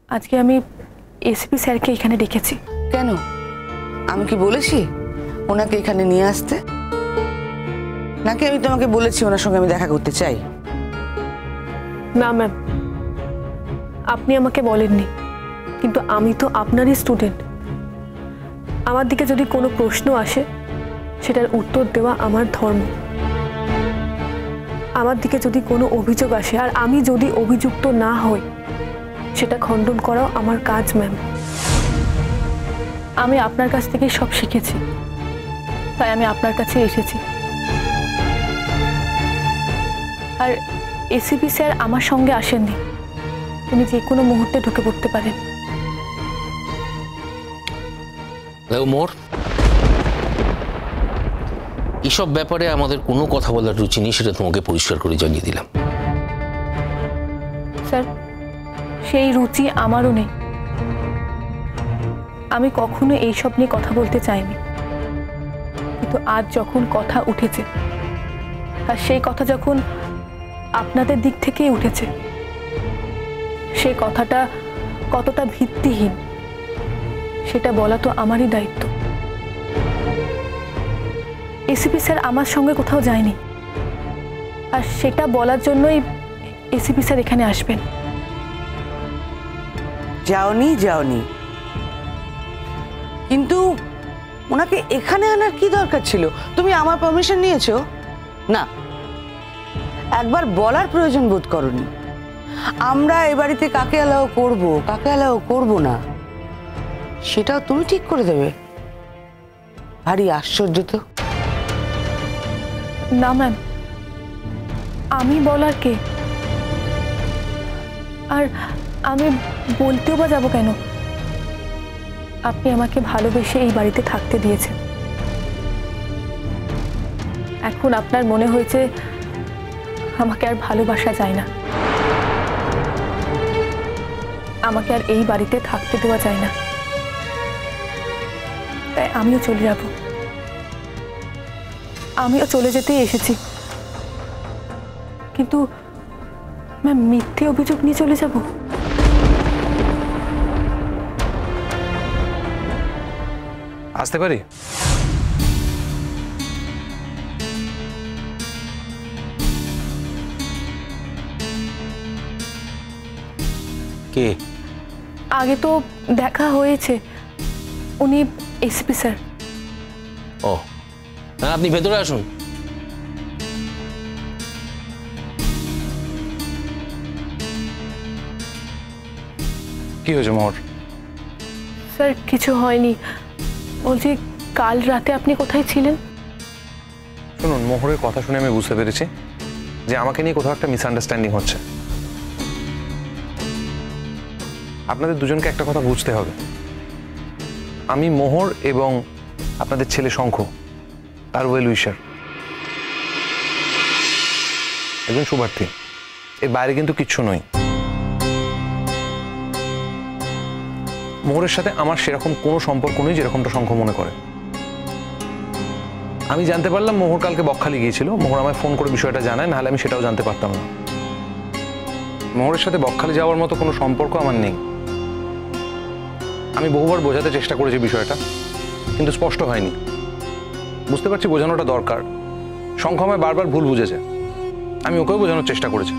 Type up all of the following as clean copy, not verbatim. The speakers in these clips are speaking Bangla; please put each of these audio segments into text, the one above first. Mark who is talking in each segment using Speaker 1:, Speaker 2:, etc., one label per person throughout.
Speaker 1: আজকে আমি এসপি স্যারকে এখানে ডেকেছি।
Speaker 2: কেন? আমি কি বলেছি ওনাকে এখানে নিয়ে আসতে? নাকি আমি তোমাকে বলেছি ওনার সঙ্গে আমি দেখা করতে চাই?
Speaker 1: না ম্যাম, আপনি আমাকে বলেননি, কিন্তু আমি তো আপনারই স্টুডেন্ট। আমার দিকে যদি কোনো প্রশ্ন আসে সেটার উত্তর দেওয়া আমার ধর্ম। আমার দিকে যদি কোনো অভিযোগ আসে আর আমি যদি অভিযুক্ত না হই সেটা খণ্ডন করাও আমার কাজ ম্যাম। আমি আপনার কাছ থেকে সব শিখেছি, তাই আমি আপনার কাছে এসেছি। আর এসিপি স্যার আমার সঙ্গে আসেননি, তিনি যে কোনো মুহূর্তে ঢুকে পড়তে পারেন।
Speaker 3: মোর এসব ব্যাপারে আমাদের কোনো কথা বলার রুচি নেই, সেটা তোমাকে পরিষ্কার করে জানিয়ে দিলাম।
Speaker 1: স্যার, সেই রুচি আমারও নেই। আমি কখনো এইসব নিয়ে কথা বলতে চাইনি, কিন্তু আজ যখন কথা উঠেছে আর সেই কথা যখন আপনাদের দিক থেকেই উঠেছে, সেই কথাটা কতটা ভিত্তিহীন সেটা বলা তো আমারই দায়িত্ব। এসিপি স্যার আমার সঙ্গে কোথাও যায়নি, আর সেটা বলার জন্যই এসিপি স্যার এখানে আসবেন।
Speaker 2: যাওনি, কিন্তু ওনাকে এখানে আনার কি দরকার ছিল? তুমি আমার পারমিশন নিয়েছো? না, একবার বলার প্রয়োজন বোধ করনি। আমরা এ বাড়িতে কাকে অ্যালাউ করব, কাকে অ্যালাউ করব না, সেটাও তুমি ঠিক করে দেবে? ভারী আশ্চর্য তো।
Speaker 1: না ম্যাম, আমি বলার কে? আর আমি বলতেও বা যাবো কেন? আপনি আমাকে ভালোবেসে এই বাড়িতে থাকতে দিয়েছেন। এখন আপনার মনে হয়েছে আমাকে আর ভালোবাসা যায় না, আমাকে আর এই বাড়িতে থাকতে দেওয়া যায় না, তাই আমিও চলে যাব। আমিও চলে যেতেই এসেছি, কিন্তু ম্যাম মিথ্যে অভিযোগ নিয়ে চলে যাব?
Speaker 4: আসতে পারি?
Speaker 3: কে?
Speaker 1: আগে তো দেখা হয়েছে, উনি এসপি স্যার।
Speaker 3: ও হ্যাঁ, আপনি ভেতরে আসুন।
Speaker 4: কি হয়েছে মোহর?
Speaker 1: স্যার কিছু হয়নি, বলছি কাল রাতে আপনি কোথায় ছিলেন?
Speaker 4: শুনুন, মোহরের কথা শুনে আমি বুঝতে পেরেছি যে আমাকে নিয়ে কোথাও একটা মিসআন্ডারস্ট্যান্ডিং হচ্ছে। আপনাদের দুজনকে একটা কথা বুঝতে হবে, আমি মোহর এবং আপনাদের ছেলে শঙ্খ তার ওয়েল উইশার, একজন শুভার্থী, এর বাইরে কিন্তু কিচ্ছু নয়। মোহরের সাথে আমার সেরকম কোনো সম্পর্ক নেই যেরকমটা শঙ্খ মনে করে। আমি জানতে পারলাম মোহর কালকে বকখালি গিয়েছিল, মোহর আমায় ফোন করে বিষয়টা জানায়, নাহলে আমি সেটাও জানতে পারতাম না। মোহরের সাথে বকখালি যাওয়ার মতো কোনো সম্পর্ক আমার নেই। আমি বহুবার বোঝাতে চেষ্টা করেছি বিষয়টা, কিন্তু স্পষ্ট হয়নি। বুঝতে পারছি বোঝানোটা দরকার। শঙ্খ আমায় বারবার ভুল বুঝেছে, আমি ওকেও বোঝানোর চেষ্টা করেছি।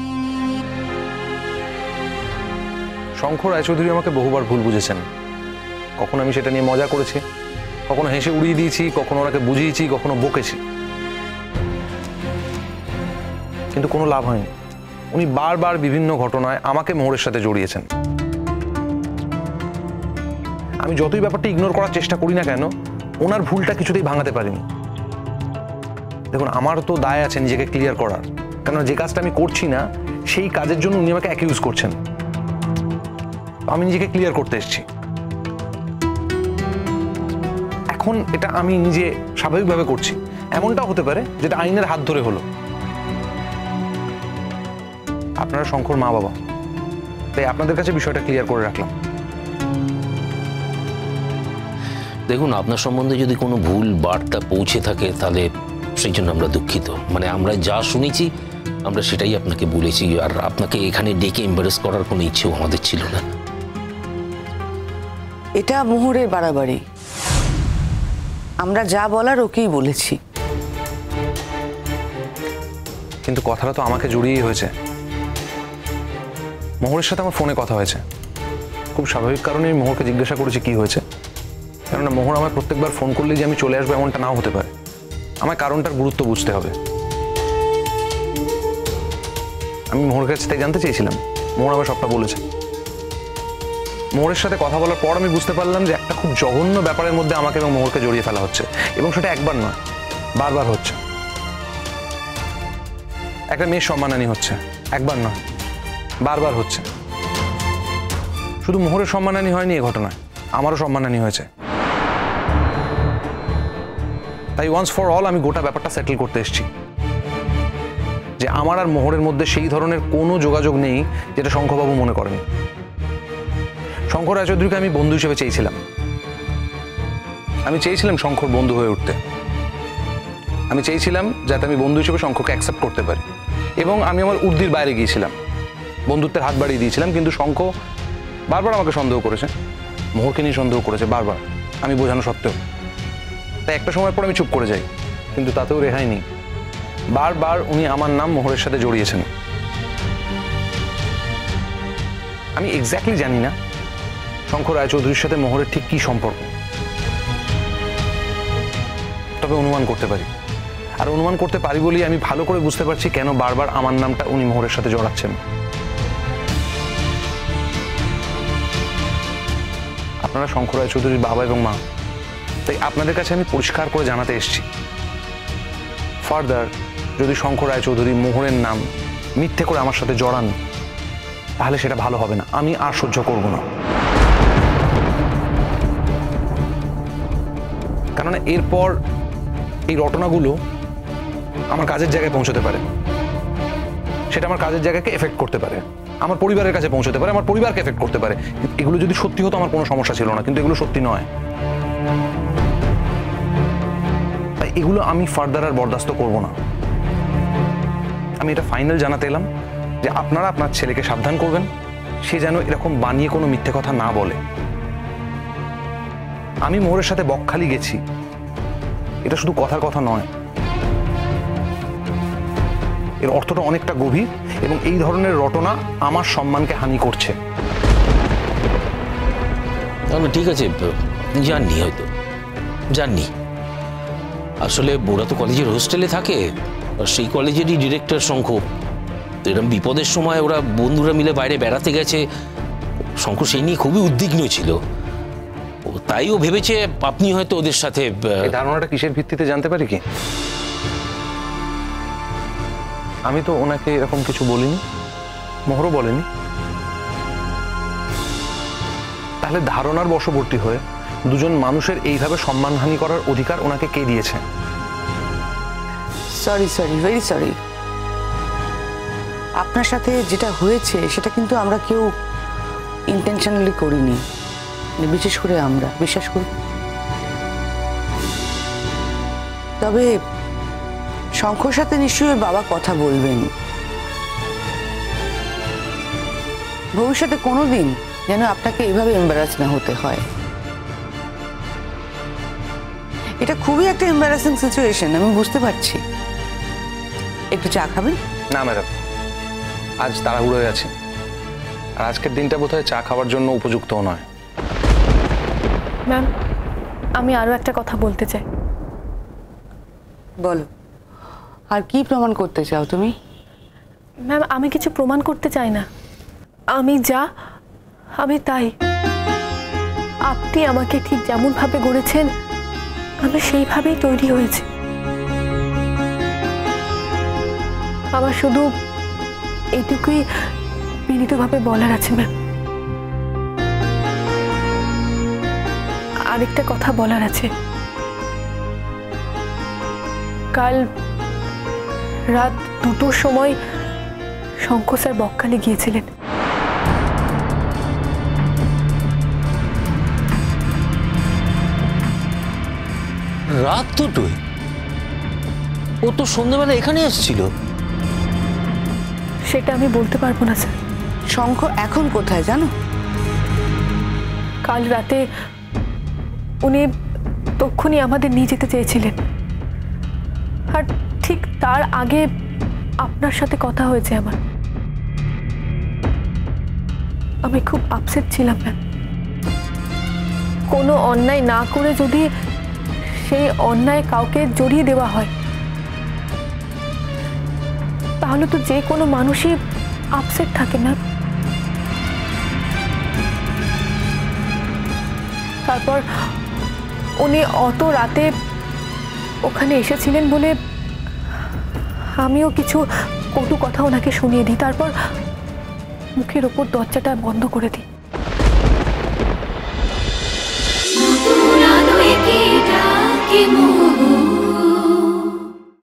Speaker 4: শঙ্খ রায়চৌধুরী আমাকে বহুবার ভুল বুঝেছেন। কখনো আমি সেটা নিয়ে মজা করেছি, কখনো হেসে উড়িয়ে দিয়েছি, কখনো ওনাকে বুঝিয়েছি, কখনো বকেছি, কিন্তু কোনো লাভ হয়নি। উনি বারবার বিভিন্ন ঘটনায় আমাকে মোহরের সাথে জড়িয়েছেন। আমি যতই ব্যাপারটা ইগনোর করার চেষ্টা করি না কেন, ওনার ভুলটা কিছুতেই ভাঙাতে পারিনি। দেখুন, আমারও তো দায় আছে নিজেকে ক্লিয়ার করার, কেননা যে কাজটা আমি করছি না সেই কাজের জন্য উনি আমাকে অ্যাকিউজ করছেন। আমি নিজেকে ক্লিয়ার করতে এসেছি। এখন এটা আমি নিজে স্বাভাবিকভাবে করছি, এমনটাও হতে পারে যেটা আইনের হাত ধরে হলো। আপনারা শঙ্কর মা বাবা, তাই আপনাদের কাছে বিষয়টা ক্লিয়ার করে রাখলাম।
Speaker 3: দেখুন, আপনার সম্বন্ধে যদি কোনো ভুল বার্তা পৌঁছে থাকে তাহলে সেই জন্য আমরা দুঃখিত। মানে আমরা যা শুনেছি আমরা সেটাই আপনাকে বলেছি, আর আপনাকে এখানে ডেকে এম্বারেস করার কোনো ইচ্ছেও আমাদের ছিল না।
Speaker 2: এটা মোহরের বাড়াবাড়ি। আমরা যা বলার ওকেই বলেছি।
Speaker 4: কিন্তু কথাটা তো আমাকে জড়িয়েই হয়েছে। মোহরের সাথে আমার ফোনে কথা হয়েছে, খুব স্বাভাবিক কারণে আমি মোহরকে জিজ্ঞাসা করেছি কি হয়েছে। কেননা মোহর আমায় প্রত্যেকবার ফোন করলে যে আমি চলে আসবো এমনটা নাও হতে পারে, আমায় কারণটার গুরুত্ব বুঝতে হবে। আমি মোহরের কাছে তাই জানতে চেয়েছিলাম, মোহর আমায় সবটা বলেছে। মোহরের সাথে কথা বলার পর আমি বুঝতে পারলাম যে একটা খুব জঘন্য ব্যাপারের মধ্যে আমাকে এবং মোহরকে জড়িয়ে ফেলা হচ্ছে, এবং সেটা একবার নয়, বারবার হচ্ছে। একটা মেয়ের সম্মানহানি হচ্ছে, একবার নয়, বারবার হচ্ছে। শুধু মোহরের সম্মানহানি হয়নি এই ঘটনায়, আমারও সম্মানহানি হয়েছে। তাই ওয়ান্স ফর অল আমি গোটা ব্যাপারটা সেটেল করতে এসেছি যে আমার আর মোহরের মধ্যে সেই ধরনের কোনো যোগাযোগ নেই যেটা শঙ্খবাবু মনে করেন। শঙ্খ রায়চৌধুরীকে আমি বন্ধু হিসেবে চেয়েছিলাম। আমি চেয়েছিলাম শঙ্খর বন্ধু হয়ে উঠতে। আমি চেয়েছিলাম যাতে আমি বন্ধু হিসেবে শঙ্খকে অ্যাকসেপ্ট করতে পারি, এবং আমি আমার উর্দির বাইরে গিয়েছিলাম, বন্ধুত্বের হাত বাড়িয়ে দিয়েছিলাম। কিন্তু শঙ্খ বারবার আমাকে সন্দেহ করেছে, মোহরকে নিয়ে সন্দেহ করেছে বারবার, আমি বোঝানো সত্ত্বেও। তাই একটা সময় পর আমি চুপ করে যাই, কিন্তু তাতেও রেহাই নেই। বারবার উনি আমার নাম মোহরের সাথে জড়িয়েছেন। আমি এক্স্যাক্টলি জানি না শঙ্খ রায়চৌধুরীর সাথে মোহরের ঠিক কি সম্পর্ক, তবে অনুমান করতে পারি। আর অনুমান করতে পারি বলেই আমি ভালো করে বুঝতে পারছি কেন বারবার আমার নামটা উনি মোহরের সাথে জড়াচ্ছেন। আপনারা শঙ্খ রায়চৌধুরীর বাবা এবং মা, তাই আপনাদের কাছে আমি পরিষ্কার করে জানাতে এসেছি, ফার্দার যদি শঙ্খ রায়চৌধুরী মোহরের নাম মিথ্যে করে আমার সাথে জড়ান তাহলে সেটা ভালো হবে না, আমি আর সহ্য করব না। কেননা এরপর এই রটনাগুলো আমার কাজের জায়গায় পৌঁছতে পারে, সেটা আমার কাজের জায়গাকে এফেক্ট করতে পারে, আমার পরিবারের কাছে পৌঁছতে পারে, আমার পরিবারকে এফেক্ট করতে পারে। এগুলো যদি সত্যি হতো আমার কোনো সমস্যা ছিল না, কিন্তু এগুলো সত্যি নয়। তাই এগুলো আমি ফার্দার আর বরদাস্ত করব না। আমি এটা ফাইনাল জানাতে এলাম যে আপনারা আপনার ছেলেকে সাবধান করবেন, সে যেন এরকম বানিয়ে কোনো মিথ্যে কথা না বলে। আমি মোহরের সাথে বকখালি গেছি, এটা শুধু কথার কথা নয়, এর অর্থটা অনেকটা গভীর, এবং এই ধরনের রটনা আমার সম্মানকে হানি করছে।
Speaker 3: না ঠিক আছে, জাননি, হয়তো জাননি। আসলে ওরা তো কলেজের হোস্টেলে থাকে, আর সেই কলেজেরই ডিরেক্টর শঙ্খ। এরকম বিপদের সময় ওরা বন্ধুরা মিলে বাইরে বেড়াতে গেছে, শঙ্খ সেই নিয়ে খুবই উদ্বিগ্ন ছিল। তাই ও ভেবেছে আপনি হয়তো ওদের সাথে।
Speaker 4: এই ধারণাটা কিসের ভিত্তিতে জানতে পারি কি? আমি তো ওনাকে এরকম কিছু বলিনি, মোহরও বলেনি। তাহলে ধারণার বশবর্তী হয়ে দুজন মানুষের এইভাবে সম্মানহানি করার অধিকার ওনাকে কে দিয়েছে?
Speaker 2: Sorry, very sorry. আপনার সাথে যেটা হয়েছে সেটা কিন্তু আমরা কেউ ইন্টেনশনালি করিনি, বিশেষ করে আমরা, বিশ্বাস করি। তবে শঙ্খর সাথে নিশ্চয়ই বাবা কথা বলবেন, ভবিষ্যতে কোনোদিন যেন আপনাকে এভাবে এম্বারাস না হতে হয়। এটা খুবই একটা এম্বারাসিং সিচুয়েশন, আমি বুঝতে পারছি। একটু চা খাবেন?
Speaker 4: না ম্যাডাম, আজ তাড়াহুড়োয় আছি, আর আজকের দিনটা বোধহয় চা খাওয়ার জন্য উপযুক্তও নয়।
Speaker 1: ম্যাম, আমি আরো একটা কথা বলতে চাই।
Speaker 2: বলো, আর কি প্রমাণ করতে চাও তুমি?
Speaker 1: ম্যাম, আমি কিছু প্রমাণ করতে চাই না, আমি যা আমি তাই। আপনি আমাকে ঠিক যেমন ভাবে গড়েছেন আমি সেইভাবেই তৈরি হয়েছি। আমার শুধু এইটুকুই বিনীতভাবে বলার আছে ম্যাম। আরেকটা কথা বলার আছে। কাল রাত 2টোর সময় শঙ্খ স্যার বকখালি গিয়েছিলেন।
Speaker 3: রাত 2টোয়? ও তো সন্ধ্যাবেলা এখানে আসছিল।
Speaker 1: সেটা আমি বলতে পারবো না স্যার।
Speaker 2: শঙ্খ এখন কোথায় জানো?
Speaker 1: কাল রাতে উনি তক্ষুনি আমাদের নিয়ে যেতে চেয়েছিলেন, আর ঠিক তার আগে আপনার সাথে কথা হয়েছে আমার। আমি খুব আপসেট ছিলাম ম্যাম। কোনো অন্যায় না করে যদি সেই অন্যায় কাউকে জড়িয়ে দেওয়া হয়, তাহলে তো যে কোনো মানুষই আপসেট থাকে ম্যাম। তারপর উনি অত রাতে ওখানে এসেছিলেন বলে আমিও কিছু কটু কথা ওনাকে শুনিয়ে দিই, তারপর মুখের ওপর দরজাটা বন্ধ করে দিই।
Speaker 5: কি